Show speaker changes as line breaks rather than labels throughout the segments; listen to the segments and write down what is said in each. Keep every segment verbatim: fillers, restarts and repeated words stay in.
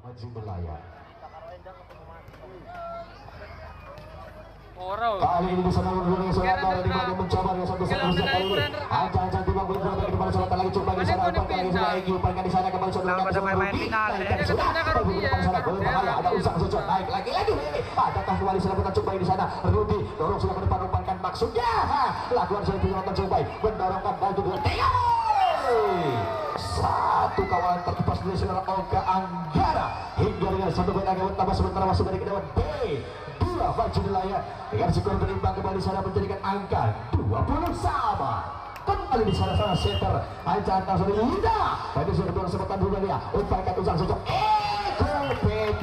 maju melayar.
Orang
kali ini bisa mengungguli Selatan dari mana mencoba yang satu satu kali ini ancang-ancang tiba gol berapa di depan Selatan lagi coba di sana umpan kali sudah Egy umpankan di sana kembali sudah
pada main final ya.
sudah di depan sana gol bahaya ada usang sejauh naik lagi lagi adakah kembali Selatan coba di sana Rudi dorong sudah ke depan umpankan maksudnya lakukan saya punya nonton coba mendorongkan dan dua tiga satu kawalan terlepas dari saudara Olga Anggara hingga dengan satu poin agak tambah sementara masuk dari kedua B dua maju nelayan dengan skor berimbang kembali sana menjadikan angka dua puluh sama kembali di sana sana setter ancang antara sudah Linda tadi sudah kedua kesempatan juga dia umpankan usang sejauh Eko P P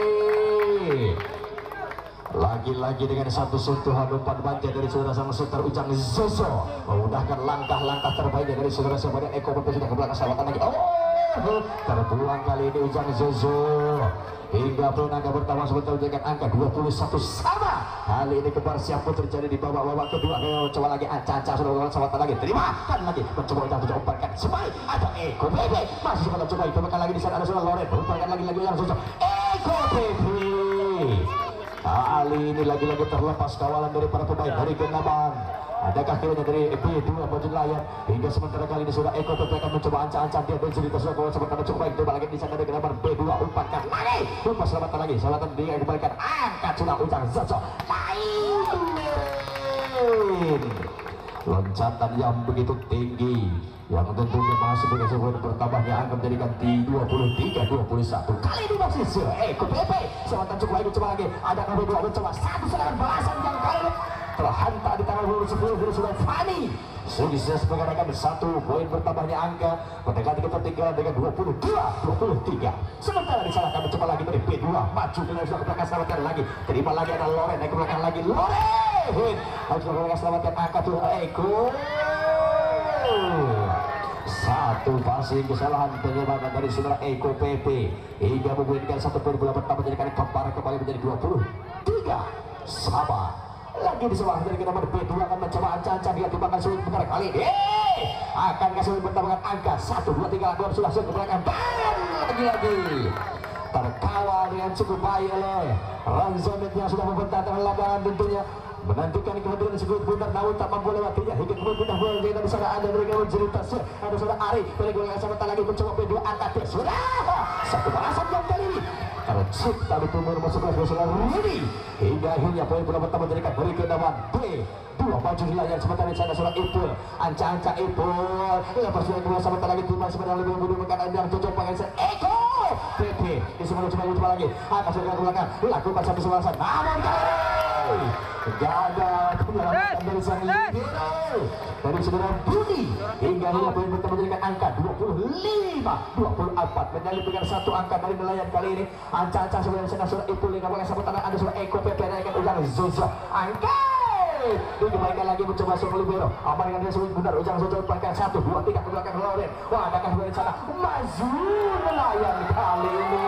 lagi-lagi dengan satu sentuhan umpan manja dari saudara sang setter Ujang Zozo memudahkan langkah-langkah terbaiknya dari saudara sahabat Eko P P sudah ke belakang selatan lagi oh terbuang kali ini Ujang Zozo hingga penangga pertama sebentar menjadikan angka dua puluh satu sama kali ini kebar siap pun terjadi di babak-babak kedua ayo coba lagi ancang-ancang sudah melakukan selatan lagi terima kan lagi mencoba Ujang Zozo umpankan semai ada Eko P P masih sempat coba umpankan lagi di sana ada saudara Loren umpankan lagi-lagi Ujang Zozo Eko P P kali ini lagi-lagi terlepas kawalan dari para pemain dari Gendaman adakah kiranya dari B dua baju nelayan hingga sementara kali ini sudah Eko P P akan mencoba ancang-ancang dia dan cerita sudah kawalan sementara cukup baik coba lagi di sana dari Gendaman B dua umpankan lagi umpan selatan lagi selatan dia kembalikan angkat sudah Ujang Zozo lain loncatan yang begitu tinggi yang tentunya masih sebagai sebuah bertambahnya angka menjadikan dua puluh tiga dua puluh satu kali ini masih Eko P P selatan cukup lagi coba lagi ada B dua mencoba satu serangan balasan yang kali ini terhantar di tangan dulu sepuluh dulu sudah Fani sudah mengadakan satu poin bertambahnya angka mendekati ketertinggalan dengan dua puluh dua dua puluh tiga sementara di sana kami coba lagi dari B dua maju dengan sudah ke belakang selamatkan lagi terima lagi ada Loren naik ke belakang lagi Loren harus ke belakang selamatkan angka tuh Eko satu passing kesalahan penyerangan dari saudara Eko P P hingga membuatkan satu poin bola pertama menjadikan kembali kembali menjadi dua puluh tiga sama lagi di sebelah dari nomor B dua akan mencoba ancang-ancang dia timbangkan sulit benar kali ini akan kasih bertambahkan angka satu dua tiga gol sudah ke belakang dan lagi-lagi terkawal dengan cukup baik oleh Ranzonit yang sudah membentang dalam lapangan tentunya menantikan kehadiran segera benar namun tak mampu lewatinya hingga kemudian pindah bola di sana ada mereka mencerita ada saudara Ari dari gol yang sama lagi mencoba B dua angkat dia sudah satu balasan yang kali ini karena cipta di tumbuh nomor sebelas saudara Rudi hingga akhirnya poin bola pertama menjadikan dari Gendaman B dua maju di layar sementara di sana saudara Ipul ancang-ancang Ipul lepas dari dua sama lagi timbang sebenarnya lebih mudah mengatakan yang cocok pakai Eko P P di sebelah coba coba lagi akan sudah ke belakang lakukan satu balasan namun kali gagal penyelamatan dari sang libero dari saudara Budi hingga hingga poin bertemu dengan angka dua puluh lima dua puluh empat menyalipkan satu angka dari nelayan kali ini ancang-ancang sebenarnya sana saudara Ipul hingga boleh sampai tangan ada saudara Eko P P naikkan Ujang Zozo angka dikembalikan lagi mencoba sang libero aman dengan dia sulit benar Ujang Zozo umpankan satu dua tiga ke belakang Loren wah adakah dari sana maju nelayan kali ini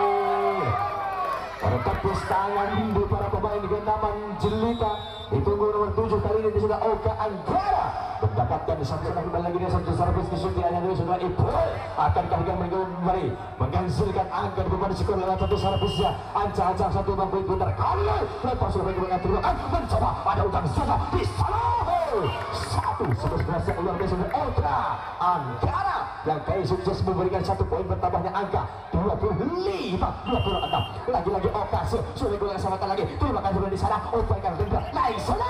bertepus tangan di para pemain Gendaman Jelita ditunggu nomor tujuh kali ini sudah Olga Anggara mendapatkan satu serangan kembali lagi dengan satu servis kesudiannya dari saudara Ipul akankah dia kembali menghasilkan angka di beban skor lewat satu servisnya ancang-ancang satu bang poin benar kali lepas sudah bagi dengan terluka mencoba ada Ujang Zozo di sana satu sebelas yang luar biasa dari Olga Anggara yang kali sukses memberikan satu poin bertambahnya angka dua puluh lima dua puluh enam lagi-lagi Okas sudah gol yang samakan lagi terima kasih sudah di sana umpankan juga naik sana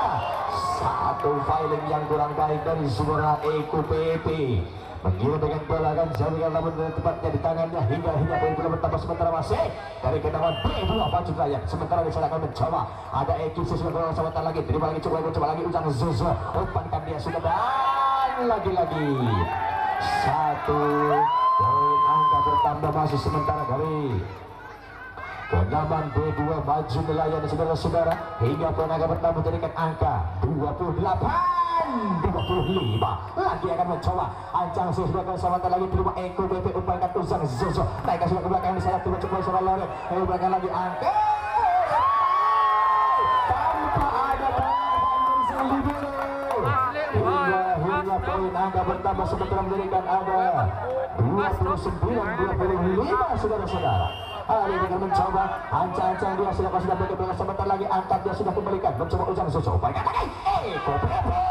satu filing yang kurang baik dari saudara Eko P P mengira dengan bola kan jaringan namun tepatnya di tangannya hingga hingga poin bola bertambah sementara masih dari Gendaman B dua maju layak sementara di sana akan mencoba ada Eki sudah gol yang samakan lagi terima lagi coba lagi coba lagi Ujang Zozo umpankan dia sudah dan lagi-lagi satu poin angka bertambah masih sementara dari Gendaman B dua maju nelayan saudara-saudara hingga poin angka bertambah menjadikan angka dua puluh delapan dua puluh lima lagi akan mencoba ancang sudah kesempatan lagi terima Eko B P umpankan Ujang Zozo naik sudah ke belakang di sana tiba coba saudara Loren ayo belakang lagi angka tanpa ada tambahan dari libero hingga hingga poin angka bertambah sementara menjadikan ada dua puluh sembilan dua puluh lima saudara-saudara Hari ini akan mencoba ancang-ancang dia sudah sudah bagaimana sebentar lagi angkat dia sudah kembalikan mencoba Ujang Zozo baik katakan Eko Pepe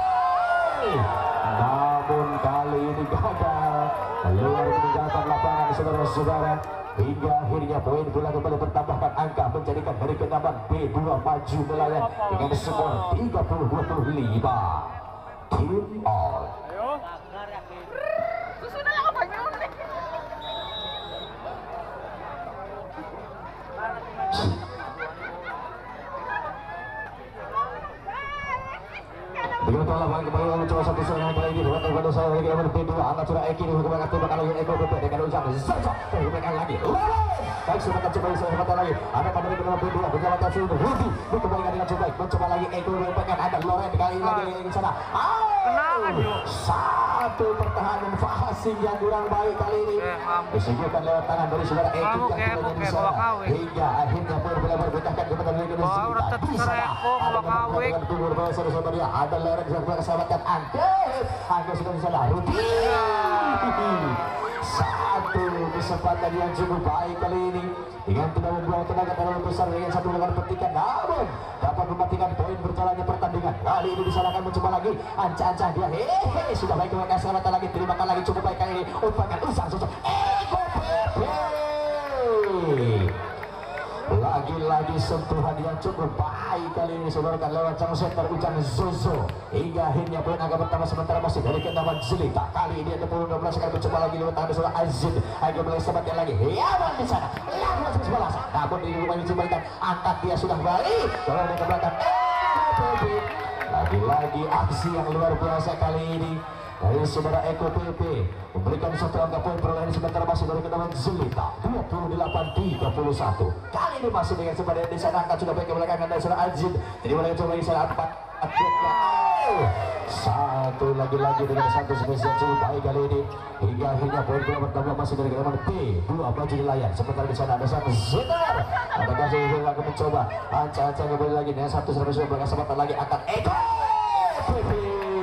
namun kali ini gagal keluar meninggalkan lapangan saudara-saudara hingga akhirnya poin bola kembali bertambahkan angka menjadikan dari kedaman B dua maju Nelayan dengan skor tiga puluh dua puluh lima. Team all. Begitu telah bagi kembali mencoba satu serangan kali ini dengan terbantu saya lagi nomor B dua angkat sudah Eki hubungan aktif bakal lagi Eko Pepe dengan Ujang Zozo hubungan lagi baik sudah akan coba saya hubungan lagi ada kembali ke nomor B dua berjalan ke sini Rudi dikembalikan dengan coba mencoba lagi Eko Pepe ada Loren kali ini lagi di sana satu pertahanan Fahasing yang kurang baik kali ini disebutkan lewat tangan dari saudara Eki yang di sana hingga akhirnya bola berpecahkan kepada lagi di sana di sana ada dengan figur saudara dia ada Loren yang bersamakan Angkep Angkep sudah di sana Rudi satu kesempatan yang cukup baik kali ini dengan tidak membuang tenaga terlalu besar dengan satu lebar petikan namun dapat mematikan poin berjalannya pertandingan kali ini disalahkan mencoba lagi ancah-ancah dia hehehe sudah baik mereka kesempatan lagi terimakan lagi cukup baik kali ini umpankan Ujang Zozo Eko Pepe lagi-lagi sentuhan yang cukup baik kali ini saudara lewat sang center Ujang Zozo hingga akhirnya poin agak pertama sementara masih dari kendaman Jelita kali ini ada puluh dua belas akan mencoba lagi lewat tangan saudara Azid agak mulai sebatnya lagi Yaman di sana lalu masuk sebelah namun di rumah ini dikembalikan angkat dia sudah balik kalau dia ke belakang lagi-lagi aksi yang luar biasa kali ini dari saudara Eko Pepe memberikan satu angka poin perolehan sementara masih dari kendaman Jelita dua puluh delapan tiga puluh satu kali ini masih dengan sebadan di sana angkat sudah baik ke belakang dari saudara Azid jadi mulai coba di sana empat satu lagi-lagi dengan satu spesial cukup baik kali ini hingga akhirnya poin bola bertambah masih dari kendaman B dua maju Nelayan sementara di sana ada satu setar ada kasih yang akan mencoba ancah-ancah kembali lagi dengan satu servis sudah berkesempatan lagi angkat Eko Pepe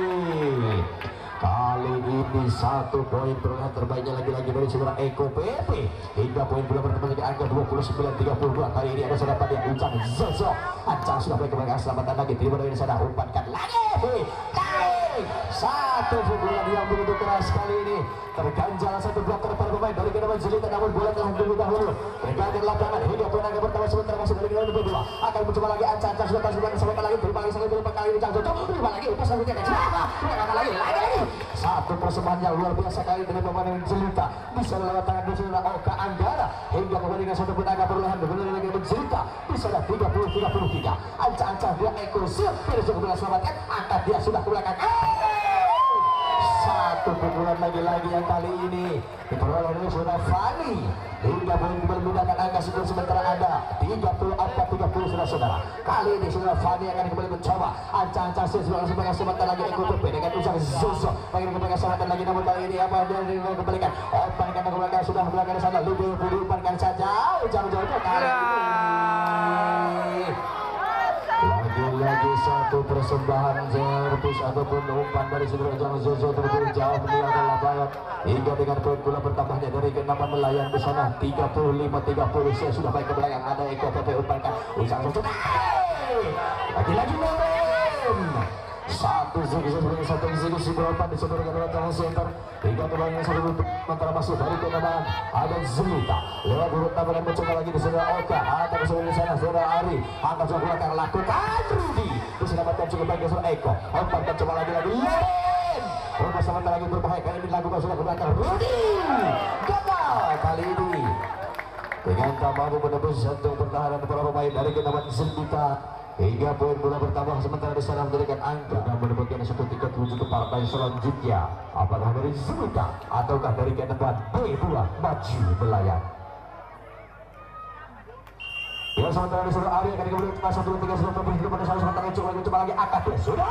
kali ini satu poin perolehan terbaiknya lagi-lagi dari saudara Eko Pepe hingga poin bola bertambah di angka dua puluh sembilan tiga puluh dua kali ini ada saudara pada Ujang Zozo ancang sudah baik kembali keselamatan lagi terima dari sana umpankan lagi tarik satu pukulan yang begitu keras kali ini terganjal satu blok ke depan pemain dari kendaman Jelita namun bola telah dulu dahulu berganti lapangan hingga poin angka pertama sementara masih dari kendaman B dua akan mencoba lagi ancang-ancang sudah kasih kesempatan lagi terima lagi sampai berapa kali Ujang Zozo terima lagi upas selanjutnya terima lagi lagi lagi satu persembahan yang luar biasa kali dari pemain Jelita bisa lewat tangan dari saudara Oka Anggara hingga kembali dengan satu penaga perolehan berbeda lagi dengan Jelita bisa ada tiga puluh tiga puluh tiga ancang-ancang dia Eko Sir Firza kembali selamatkan angkat dia sudah ke belakang satu pukulan lagi-lagi yang kali ini diperoleh oleh saudara Fani hingga poin bermudahkan angka skor sementara ada tiga puluh empat tiga puluh saudara-saudara kali ini saudara Fani akan kembali mencoba ancang-ancang sebagai sebagai sebentar lagi Eko Pepe dengan Ujang Zozo bagi kembali kesempatan lagi namun kali ini apa dia dikembalikan umpankan ke belakang sudah belakang di sana lebih diumpankan saja Ujang Zozo kali ini lagi-lagi satu persembahan servis ataupun umpan dari saudara Ujang Zozo terlalu jauh meninggalkan lapangan hingga dengan poin bola bertambahnya dari kendaman Nelayan di sana tiga puluh lima tiga puluh saya sudah baik ke belakang ada Eko Pepe umpankan Ujang Zozo lagi-lagi Loren satu sisi sebagai satu sisi berumpan di saudara lewat tangan center hingga kembali satu antara masuk dari kendaman ada Jelita lewat urut tabaran mencoba lagi di saudara Oka atau di sana saudara Ari angkat sebelah belakang lakukan Rudi diselamatkan cukup baik saudara Eko umpan coba lagi-lagi Loren rumah sementara lagi berbahaya kali ini lakukan sudah ke belakang Rudi gagal kali ini dengan tak mampu menembus jantung pertahanan para pemain dari kendaman Jelita hingga poin bola bertambah sementara di sana memberikan angka dan mendapatkan satu tiket menuju ke partai selanjutnya apakah dari Jelita ataukah dari kendaman B dua maju Nelayan ya sementara di sana Ari akan kembali ke satu tiga satu hidup pada sana sementara coba lagi coba lagi angkat dia sudah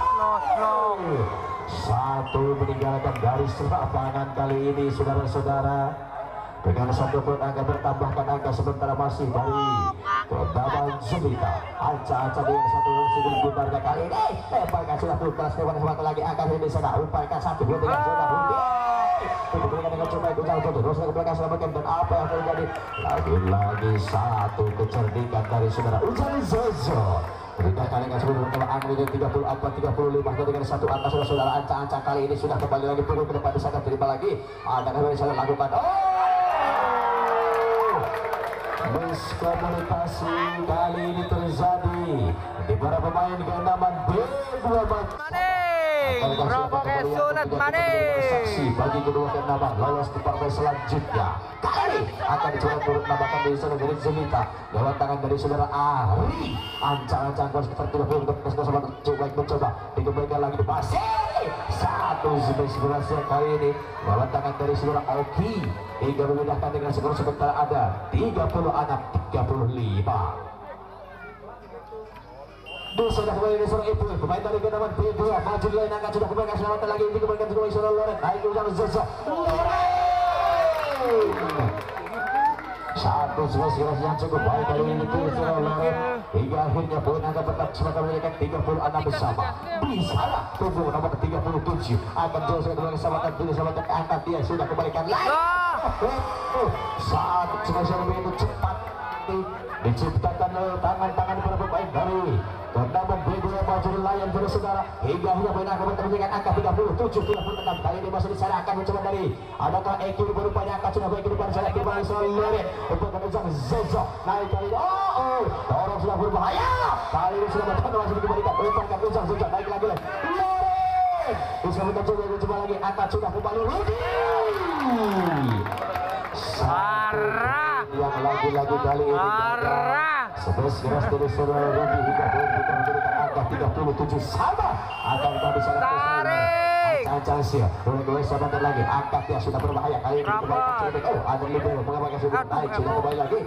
satu meninggalkan garis lapangan kali ini saudara-saudara dengan satu poin angka bertambahkan angka sementara masih dari kendaman Jelita ancang-ancang dengan satu segini bundarnya kali ini lemparkan sudah tuntas lewat semata lagi angka di sana umpankan satu dua tiga sudah Rudi Diberikan dengan coba itu jauh jauh terus ke belakang selamatkan dan apa yang terjadi lagi-lagi satu kecerdikan dari saudara Ujang Zozo. Berikan dengan seluruh kebaang ini tiga puluh empat tiga puluh lima dengan satu angka saudara ancang-ancang kali ini sudah kembali lagi turun ke depan bisa terima lagi ada yang bisa lakukan. Oh, miskomunikasi kali ini terjadi di para pemain ganda B dua
Rombongan sunat manis.
Saksi bagi kedua kenapa lolos di partai selanjutnya. Kali akan dicoba turut menambahkan dari saudara dari Zelita lewat tangan dari saudara Ari. Ancang-ancang kuas seperti itu untuk kesempatan coba mencoba dikembalikan lagi di pasir. Satu inspirasi kali ini lewat tangan dari saudara Oki hingga memindahkan dengan skor sementara ada tiga puluh enam tiga puluh lima. Duh, sudah kembali di seorang ibu pemain dari kendaman B dua maju di lain angka sudah kembali keselamatan lagi dikembalikan juga saudara Loren naik ke Ujang Zozo Loren satu sebelas yang cukup baik kali ini itu saudara Loren hingga akhirnya poin angka tetap sebagai menjadikan tiga puluh enam bersama bisa tunggu nomor tiga puluh tujuh akan jauh sekali kembali keselamatan juga keselamatan angkat dia sudah kembalikan lagi saat sebelas lebih itu cepat diciptakan oleh tangan-tangan para pemain dari kendaman B dua maju layan terus saudara hingga hingga poin angka bertemu dengan angka tiga puluh tujuh tiga puluh enam kali ini masih di sana akan mencoba dari adakah Eki berupaya angka sudah baik di depan sana kembali selalu untuk menunjang Zozo naik kali ini oh oh orang sudah berbahaya kali ini sudah bertemu masih dikembalikan umpankan Ujang Zozo naik lagi lagi Loren bisa mencoba mencoba lagi angka sudah kembali Rudi
Parah
yang lagi-lagi kali ini
Parah
sebelas dari saudara Rudi hingga kita memberikan angka tiga puluh tujuh sama akan kita bisa
tarik
ancang sia dua-dua sahabat lagi angkat ya sudah berbahaya kali ini kembali oh ada libero mengapa sudah naik sudah kembali lagi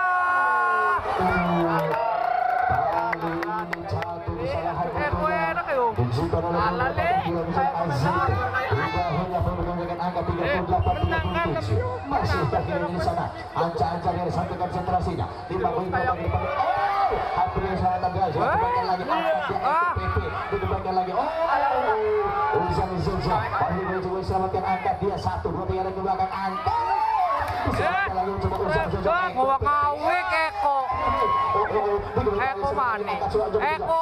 kali ini satu kesalahan tunjukkan oleh Aziz hingga hingga dengan angka tiga puluh delapan tiga puluh tujuh masih terkini di sana ancang-ancang dari satu konsentrasinya lima poin ke depan oh hampir sangat gagal dikembalikan lagi angkat dia P P dikembalikan lagi oh Ujang Zozo masih mencoba selamatkan angkat dia satu dua tiga dari belakang angkat diselamatkan lagi mencoba Ujang Zozo
bawa kawik Eko Eko mana Eko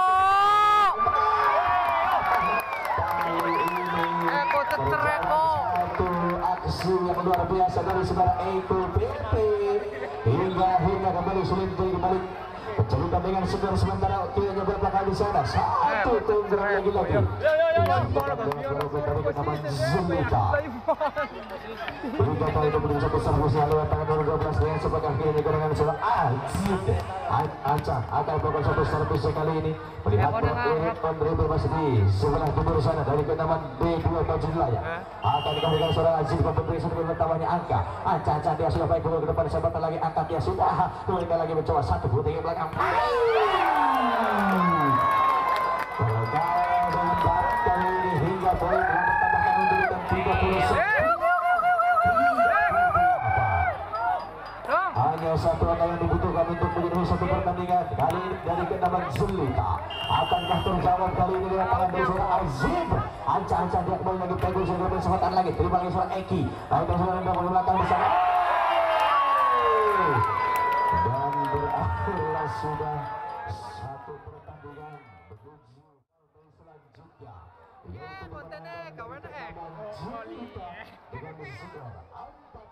Eko teter Eko
aksi yang luar biasa dari saudara Eko P P hingga hingga kembali sulit kembali mencoba dengan skor sementara waktunya berapa di sana satu tunggu lagi lagi dari kenaman Zulita Zulita kali itu berdua satu servisnya lewat tangan nomor dua belas dengan sebagai kiri dengan saudara Aziz Ancang akan melakukan satu servisnya kali ini melihat on dribble masih di sebelah timur sana dari kenaman B dua maju layar akan dikembalikan saudara Aziz memberi satu pertamanya angka Ancang-ancang dia sudah baik dulu ke depan sahabat lagi angkat dia sudah kembali lagi mencoba satu puluh tiga belakang hingga poin yang bertambahkan untuk tiga puluh hanya satu angka yang dibutuhkan untuk menjadi satu pertandingan kali ini dari kendaman Zulita akankah terjawab kali ini dengan tangan dari seorang Azim ancang-ancang dia kembali lagi pegang sudah kesempatan lagi terima lagi seorang Eki lalu dari seorang yang di belakang bersama dan berakhirlah sudah satu pertandingan menuju selanjutnya yaitu dengan skor